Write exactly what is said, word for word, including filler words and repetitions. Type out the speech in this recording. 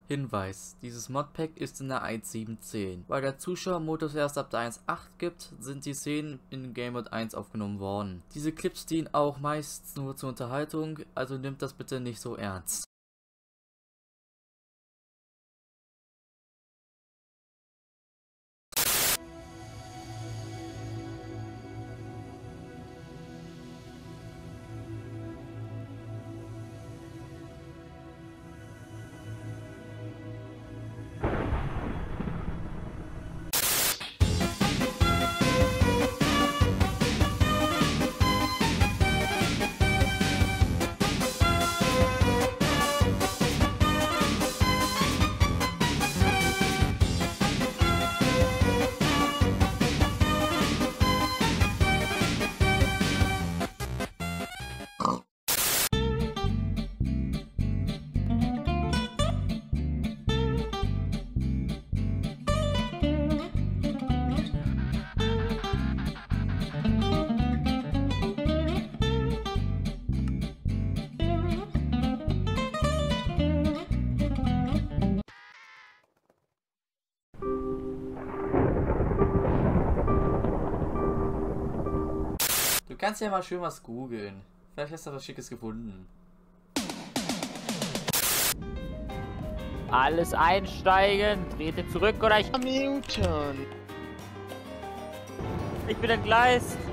Hinweis: Dieses Modpack ist in der eins Punkt sieben Punkt zehn. Weil der Zuschauermodus erst ab der eins Punkt acht gibt, sind die Szenen in Game Mode eins aufgenommen worden. Diese Clips dienen auch meist nur zur Unterhaltung, also nimmt das bitte nicht so ernst. Du kannst ja mal schön was googeln. Vielleicht hast du was Schickes gefunden. Alles einsteigen, trete zurück oder ich... Newton. Ich bin entgleist.